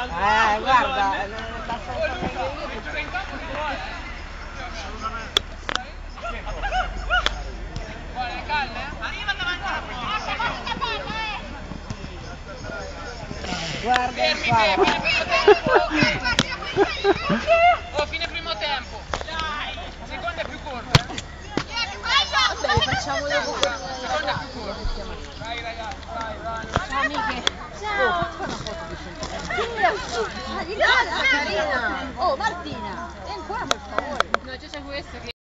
Guarda, guarda il Oh, fine primo tempo. Dai. Seconda è più corta. Vabbè, facciamo dopo. Seconda è più corta. Vai ragazzi, vai. Ciao amiche. Ciao. Carina. Oh Martina, vieni qua per favore. No, c'è questo che